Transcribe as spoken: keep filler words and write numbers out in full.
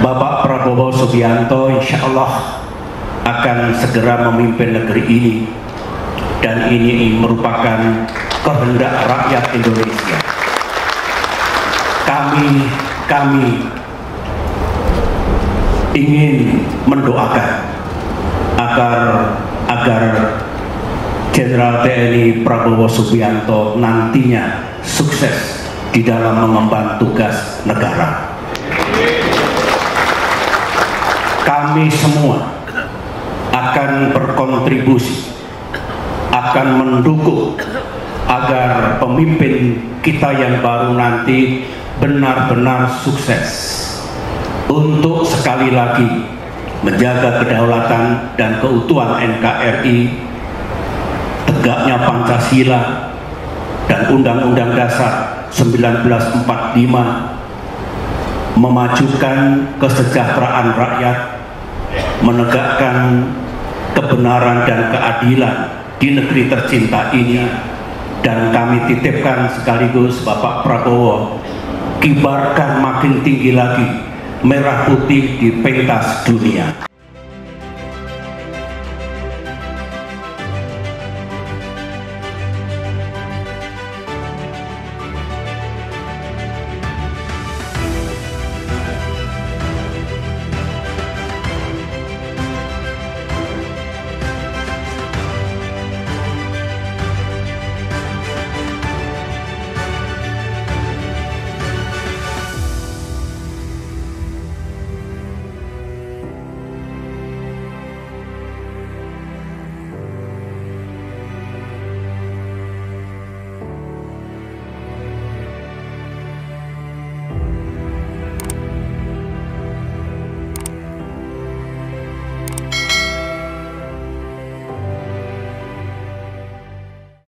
Bapak Prabowo Subianto insya Allah akan segera memimpin negeri ini, dan ini merupakan kehendak rakyat Indonesia. Kami kami ingin mendoakan agar agar Jenderal T N I Prabowo Subianto nantinya sukses di dalam mengemban tugas negara. Kami semua akan berkontribusi, akan mendukung agar pemimpin kita yang baru nanti benar-benar sukses untuk sekali lagi menjaga kedaulatan dan keutuhan N K R I, tegaknya Pancasila dan Undang-Undang Dasar seribu sembilan ratus empat puluh lima, memajukan kesejahteraan rakyat, menegakkan kebenaran dan keadilan di negeri tercinta ini. Dan kami titipkan sekaligus Bapak Prabowo, kibarkan makin tinggi lagi merah putih di pentas dunia.